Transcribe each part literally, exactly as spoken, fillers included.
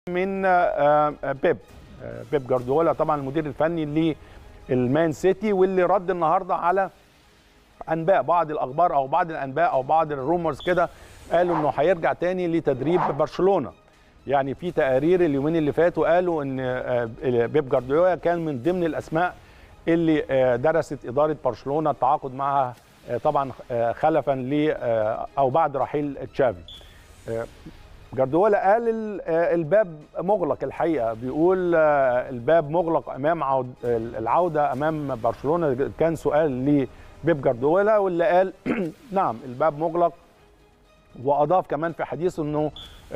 من بيب بيب جارديولا طبعا المدير الفني للمان سيتي، واللي رد النهارده على انباء بعض الاخبار او بعض الانباء او بعض الرومرز كده، قالوا انه هيرجع تاني لتدريب برشلونه. يعني في تقارير اليومين اللي فاتوا قالوا ان بيب جارديولا كان من ضمن الاسماء اللي درست اداره برشلونه التعاقد معها طبعا خلفا ل او بعد رحيل تشافي. جارديولا قال الباب مغلق، الحقيقه بيقول الباب مغلق امام العوده امام برشلونه. كان سؤال لبيب جارديولا واللي قال نعم الباب مغلق، واضاف كمان في حديثه انه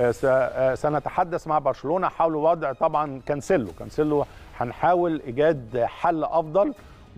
سنتحدث مع برشلونه حول وضع طبعا كانسيلو كانسيلو هنحاول ايجاد حل افضل.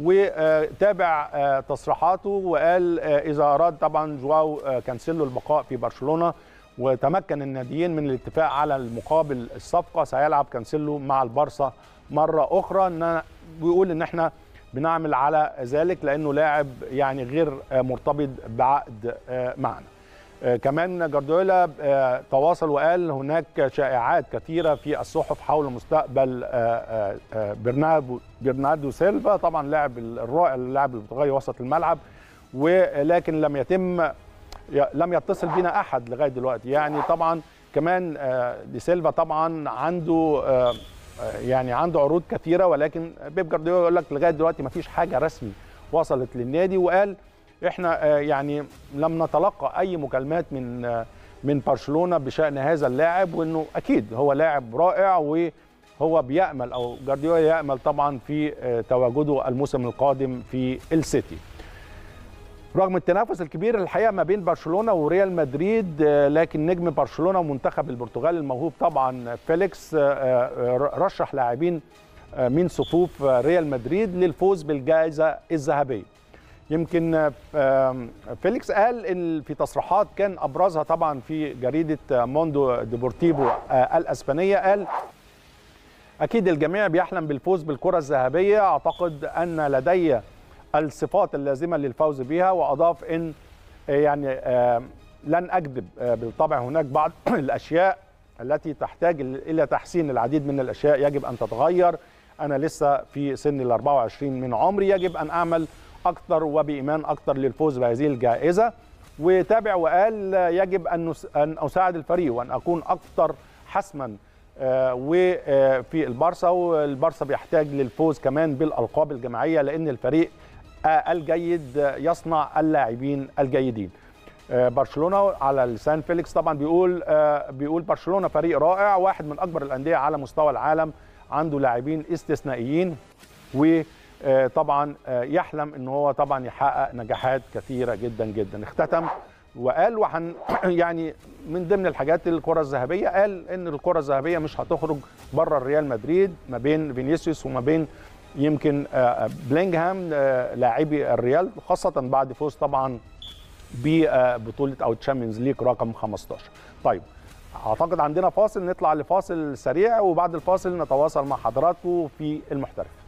وتابع تصريحاته وقال اذا اراد طبعا جواو كانسيلو البقاء في برشلونه وتمكن الناديين من الاتفاق على المقابل الصفقه، سيلعب كانسيلو مع البارسا مره اخرى. ان بيقول ان احنا بنعمل على ذلك لانه لاعب يعني غير مرتبط بعقد معنا. كمان جارديولا تواصل وقال هناك شائعات كثيره في الصحف حول مستقبل برناردو برناردو سيلفا، طبعا لاعب الرائع اللاعب البرتغالي وسط الملعب، ولكن لم يتم لم يتصل بنا احد لغايه دلوقتي. يعني طبعا كمان دي سيلفا طبعا عنده يعني عنده عروض كثيره، ولكن بيب جارديولا يقول لك لغايه دلوقتي ما فيش حاجه رسمي وصلت للنادي. وقال احنا يعني لم نتلقى اي مكالمات من من برشلونه بشان هذا اللاعب، وانه اكيد هو لاعب رائع وهو بيامل او جارديولا يامل طبعا في تواجده الموسم القادم في السيتي. رغم التنافس الكبير الحقيقه ما بين برشلونه وريال مدريد، لكن نجم برشلونه ومنتخب البرتغال الموهوب طبعا فيليكس رشح لاعبين من صفوف ريال مدريد للفوز بالجائزه الذهبيه. يمكن فيليكس قال إن في تصريحات كان ابرزها طبعا في جريده موندو ديبورتيفو الاسبانيه، قال اكيد الجميع بيحلم بالفوز بالكره الذهبيه، اعتقد ان لدي الصفات اللازمه للفوز بها. واضاف ان يعني لن اكذب بالطبع هناك بعض الاشياء التي تحتاج الى تحسين، العديد من الاشياء يجب ان تتغير، انا لسه في سن ال أربعة وعشرين من عمري، يجب ان اعمل اكثر وبايمان اكثر للفوز بهذه الجائزه. وتابع وقال يجب ان ان اساعد الفريق وان اكون اكثر حسما وفي البارسا، والبارسا بيحتاج للفوز كمان بالالقاب الجماعيه لان الفريق الجيد يصنع اللاعبين الجيدين. برشلونه على لسان فيليكس طبعا بيقول بيقول برشلونه فريق رائع، واحد من اكبر الانديه على مستوى العالم، عنده لاعبين استثنائيين، وطبعا يحلم ان هو طبعا يحقق نجاحات كثيره جدا جدا. اختتم وقال وحن يعني من ضمن الحاجات الكره الذهبيه، قال ان الكره الذهبيه مش هتخرج بره الريال مدريد ما بين فينيسيوس وما بين يمكن بلينغهام لاعبي الريال، خاصه بعد فوز طبعا ببطوله او تشامبيونز ليج رقم خمستاشر. طيب اعتقد عندنا فاصل، نطلع لفاصل سريع وبعد الفاصل نتواصل مع حضراتكم في المحترف.